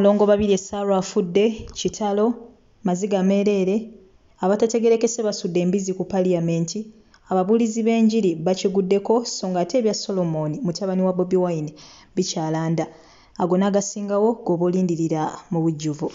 Mulongo Babirye Sarah afudde, kitalo, Maziga merere, abatategerekese basudde embizi ku Parliament, ababulizi b'enjiri bakiguddeko so ng'ate ebya Solomon mutabani wa Bobi Wine bikyalanda. Ago n'agasingawo goba olindirira mu bujjuvu.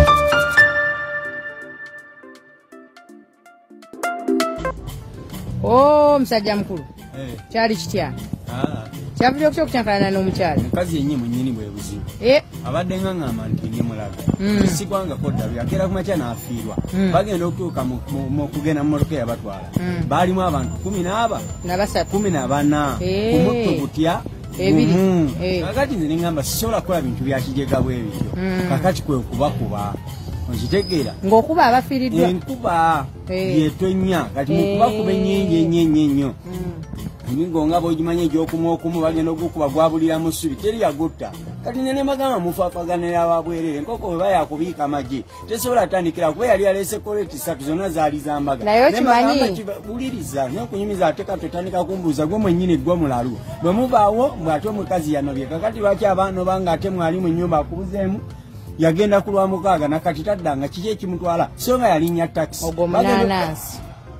Oh, msajja mkulu. Kyali kitya? Kyavudde okutya okukyakana n'omukyala. Mukazi yennyini mwennyini bwe buzibu. Abadde ng'angamba nti ndi mulaga. Sigwanga kodda byagera ku makya n'afiirwa. Bagenda okutuuka mu kugenda mu mmotoka yabatwala. Baalimu abantu 14 na basatu 14 ku mutto gutya ebiri. Kakati nze ngamba sisobola kukola bintu bya kijega bwe bityo. Kakati kwe kubakuba. Ozitegeera ng'okuba abafiiriddwa enkuba yetonya kati mukubakuba ennyo emigo nga bw'ogimanya egy'okumu bagenda okukuba gwabulira mu ssubi teri yagutta kati nene magama mufaafaganira ababwerere enkoko bwe bayakubiika amagi tesobola tandikira kuba yali yaleese koleti 3 zonna zaali zambaga naye okimanyi buliriza n'okunyumiza ate katotandika kumbuuza gwe mwennyini gwe mulalu bwe mubaawo mbw'ate omukazi yanobye kakati lwaki abaano banga ate mwali mu nnyumba akubuzeemu yagenda ku lwa mukaaga nakati taddanga kiki ekimutwala so nga yalinnya taxi ogomunanasi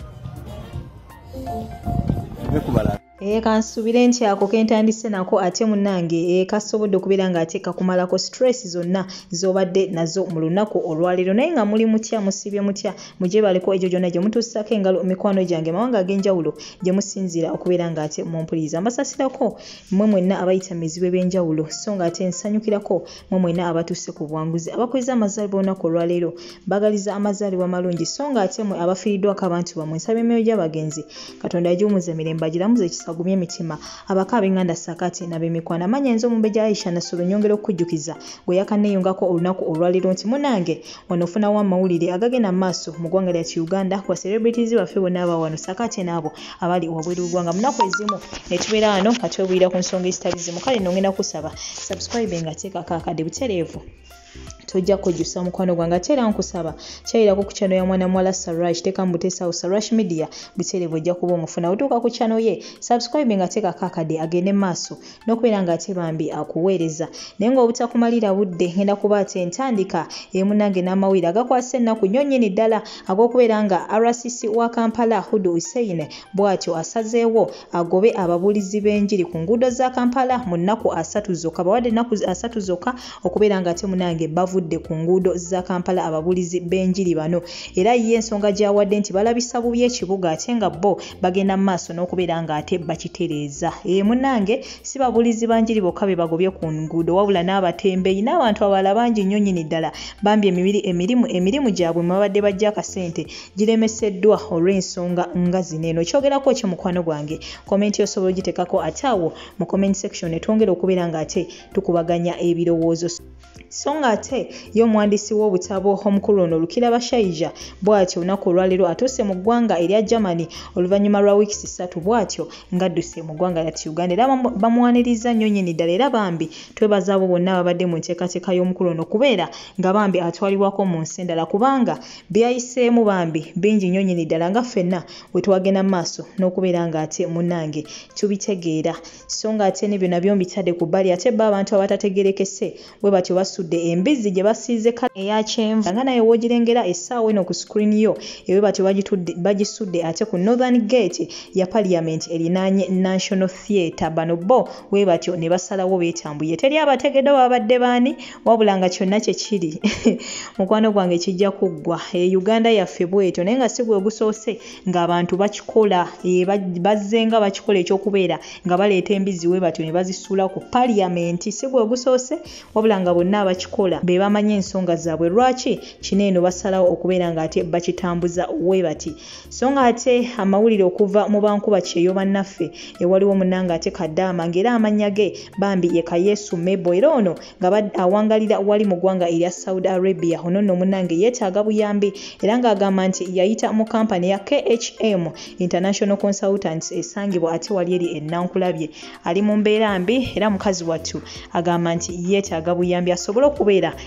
kansubire nti ako kentandise nako ate munnange kasobodde okubeera ng'ate kakumalako stress zonna z'obadde nazo mu lunaku olwaleero naye nga muli mutya musibye mutya mugyebaleko egyo gyonna gye mutuusako engalo mikwano gyange mawanga ag'enjawulo gye musinzira okubeera ng'ate mumpuliriza mbasasirako mmwe mwenna abayita mizibu ebyenjawulo so ng'ate nsanyukirako mmwe mwenna abatuuse ku bwanguzi abakoze amazaalibwa olunaku olwaleero bagaliza amazaalibwa malungi so ng'ate mmwe abafiiriddwako abantu bammwe nsaba emyoyo gy'abagenzi katonda agiwumuza emirembe agiramuza ekisagumya emitima abaka ab'enganda sakati n'ab'emikwano amanya enzo Mumbejja Aisha Nasolo nyongera okujjukiza gwe yakanneeyongako olunaku olwaleero nti munange wano ofunawo amawulire agagenda mu maaso mu ggwanga lya Uganda kwa celebrities baffe bonna aba wano sakati n'abo abali wabweru w'eggwanga munaku ezimu ne tubeera wano nga twebuulira ku nsonga ezitali zimu kale nongenda kusaba subscribe nga teekako akadde butereevu tojja kujjusa mukwano gwange ate era nkusaba kyayirako ku channel ya mwana mwala Sarah kiteeka muteesawo Sarah Media butereevu ojja kuba omufuna otuuka ku channel ye subscribe nga teekako akadde agende maaso n'okubeera ng'ate bambi akuweereza naye ng'obutakumalira budde ngenda kuba ate ntandika emunange n'amawulire agakwasa ennaku nnyo nnyini ddala ag'okubeera nga RCC wa Kampala Hudu Hussein bw'atyo asazeewo agobe ababulizi b'enjiri ku nguudo za Kampala mu nnaku 3 zokka bawadde ennaku 3 zokka okubeera ng'ate munange bavudde ku nguudo za Kampala ababulizi b'enjiri bano era ye ensonga gyawadde nti balabisa bubi ekibuga ate nga bo bagenda mu maaso n'okubeera ng'ate bakitereeza munange si babulizi banjiri bokka be bagobye ku nguudo wabula n'abatembeeyi n'abantu abalala bangi nnyo nnyini ddala bambi emirimu gyabwe mwe babadde bajja akasente giremeseddwa olw'ensonga nga zino eno kyogerako ki mukwano gwange komenti osobola ogiteekako ate awo mu comment section etwongera okubeera ng'ate tukubaganya ebirowoozo so ng'ate y'omuwandiisi w'obutabo omukulu ono Lukirabashaija bw'atyo olunaku olwaleero atuuse mu ggwanga erya Germany oluvannyuma lwa wiikisi 3 bw'atyo ng'adduse mu ggwanga lya Uganda era bamuwaniriza nnyo nnyini ddala era bambi twebaza abo bonna ababadde mu nteekateeka y'omukulu ono kubeera nga bambi atwalibwako mu nsi endala kubanga byayiseemu bambi bingi nnyo nnyini ddala nga ffenna bwe twagenda mu maaso n'okubeera ng'ate munnange tubitegeera so ng'ate ne byonna by'ombitadde ku bbali ate bo abantu abatategerekese bwe batyo basudde embizi gye basiize kala eya kyenvu nga naye woogirengera essaawa eno ku screen yo ewe batyo bagisudde ate ku Northern Gate ya Parliament erinaanye National Theatre bano bo we batyo ne basalawo beetambuye teri abategedde babadde baani wabula nga kyonna kye kiri mukwano gwange kijja kuggwa Uganda yaffe bwetyo naye nga si gwe gusoose ng'abantu bakikola bazzenga bakikola ekyokubeera nga baleeta embizi we batyo ne bazisuula ku Parliament si gwe gusoose wabula nga bonna abakikola be bamanya ensonga zaabwe lwaki kino eno basalawo okubeera ng'ate bakitambuza we bati so ng'ate amawulire okuva mu bankuba kyeyo bannaffe ewaliwo munnange ate Kadaama ng'era amannya ge bambi ye Kayesu Mebo era ono nga awangalira wali mu ggwanga erya Saudi Arabia ono nno munnange yeetaaga buyambi era ng'agamba nti yayita mu kampani ya KHM International Consultants esangibwa ate wali eri ennankulabye ali mu mbeera mbi era mukazi wattu agamba nti yeetaaga buyambi asobole okubeera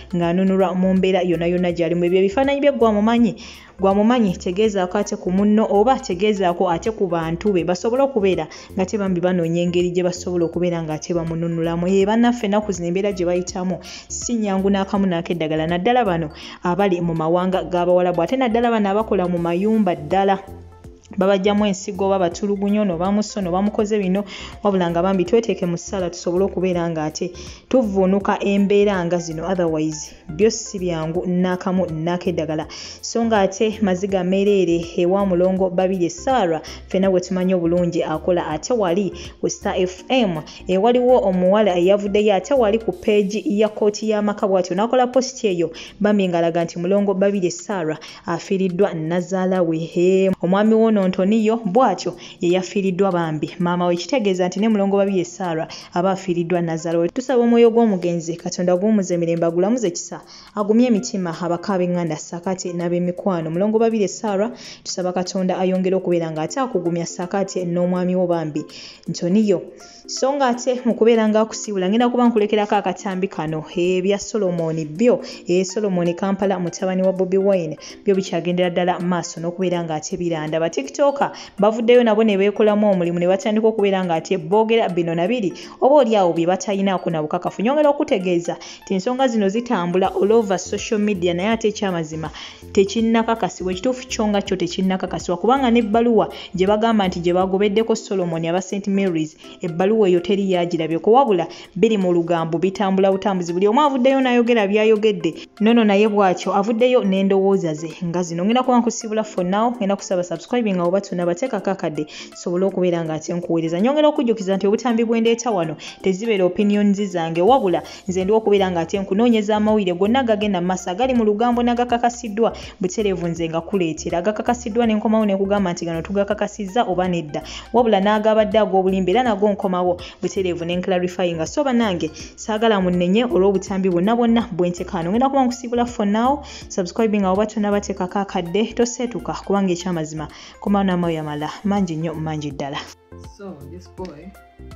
ng'anunulwa mu mbeera yonna yonna gy'alimu. Ebyo ebifaananyi bye gwamumanyi tegeezaako ate ku munno oba tegeezaako ate ku bantu be basobole okubeera nga te bambi banoonya engeri gye basobola okubeera ng'ate bamununulamu. Bannaffe ennaku zino embeera gye bayitamu si nnyangu n'akamu n'akeddagala, naddala bano abali mu mawanga g'Abawalabu, ate naddala bano abakola mu mayumba ddala babajjamu ensigo oba batulugunyo no bamuso no bamukoze bino, wabula nga bambi tweteeke mu ssaala tusobole okubeera ng'ate tuvuunuka embeera nga zino, otherwise byo si byangu n'akamu n'akeddagala. So ng'ate Maziga merere Owa Mulongo Babirye Sarah ffenna bwe tumanyi obulungi akola ate wali ku Star FM waliwo omuwala eyavuddeyo ate wali ku peegi ya kkooti y'amaka bw'atyo n'akola posti eyo bambi ng'alaga nti Mulongo Babirye Sarah afiiriddwa nazaala we. Omwami wono Ntoniyo bw'atyo ye yafiiriddwa bambi maama we, kitegeeza nti ne Mulongo Babirye Sarah aba afiiriddwa nazaala we. Tusaba omwoyo gw'omugenzi Katonda guwumuze emirembe, agulamuze kisa, agumye emitima abaka b'eŋŋanda ssaakati n'ab'emikwano. Mulongo Babirye Sarah tusaba Katonda ayongere okubeera ng'ate akugumya ssaakati n'omwami wo bambi Ntoniyo. So ng'ate mu kubeera ng'akusiibula ngenda kuba nkulekerako akatambi kano ebya Solomoni byo Solomoni Kampala mutabani wa Bobi Wine byo bikyagendera ddala maaso n'okubeera ng'ate biranda. Ba TikToker bavuddeyo nabo ne beekolamu omulimu ne batandika okubeera ng'ate boogera bino na biri oba oliawo bye batalinaako na bukakafu. Nyongera okutegeeza nti ensonga zino zitambula all over social media naye ate ekyamazima tekinnakakasibwa, ekituufu kyo nga kyo tekinnakakasibwa kubanga n'ebbaluwa gye bagamba nti gye bagobeddeko Solomoni aba St Mary's, ebbaluwa eyo teri yagirabyeko wabula biri mu lugambo bitambula butambuzi. Buli omu avuddeyo n'ayogera byayogedde, nono naye bw'atyo avuddeyo n'endowooza ze nga zino. Ngenda kuba nkusiibula for now, ngenda kusaba subscribing oba tunabateekako akadde sobole okubeera ng'ate nkuweereza. Nyongera okujjukiza nti obutambi bwe ndeeta wano tezibeera opinions zange wabula nze ndi okubeera ng'ate nkunoonyeza amawulire gonna agagenda mu maaso agali mu lugambo n'agakakasiddwa butereevu nze nga kuleetera. Agakakasiddwa ne nkomawo ne kugamba nti gano tugakakasizza oba nedda, wabula n'agabadde ag'obulimba era nago nkomawo butereevu ne clarifying. So bannange saagala munnenye olw'obutambi bwonna bwe nteekaano. Ngenda kuba nkusiibula for now, subscribing oba tunabateekako akadde, toseetuka kubanga ekyamazima komawo n'amawulire amalala mangi nnyo mangi ddala. So this boy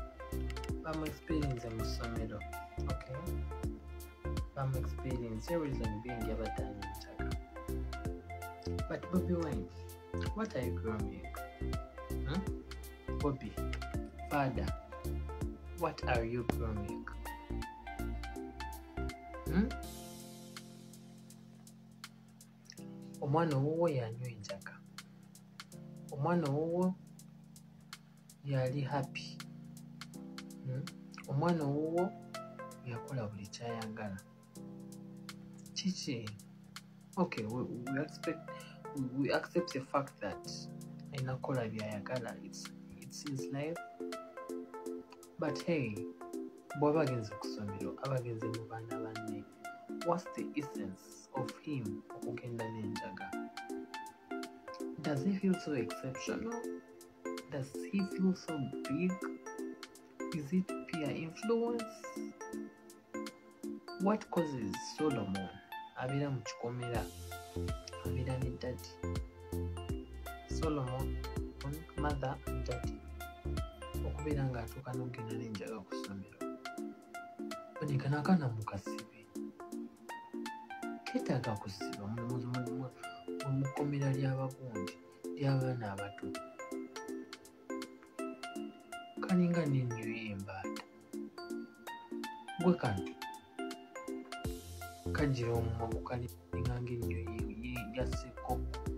experience mu ssomero, okay, experience reason being yabatanye mutaka. But Bobi Wine, what are you growing? Bobby, father, what are you growing? Omwana owuwo yanywa enjaga, omwana owuwo yali happy, omwana owuwo yakola buli kyayagala. Kiki? Okay, we accept the fact that inakola byayagala, it's his life. But hey, bw'aba agenze ku ssomero aba agenze mu baana banne, what's the essence of him okugenda n'enjaga? Does he feel so exceptional? Does he feel so big? Is it peer influence? What causes Solomon abeera mu kikomera, abeera ne daddy? Solomon, mother and daddy, okubeera ng'atuuka n'okugenda n'enjaga ku ssomero. Bonekana akaana mukasibe, keetaaga kusiba mu kkomera ly'abagundi ly'abaana abato. Kaninga n'ennyo y'embaata gwe kano kagira omumwa gukalinga ng'ennyo ya sseko.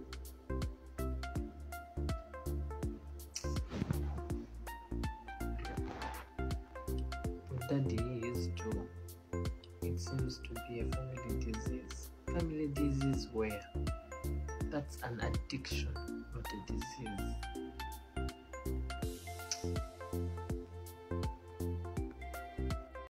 Daddy is too. It seems to be a family disease. Family disease where? That's an addiction, not a disease.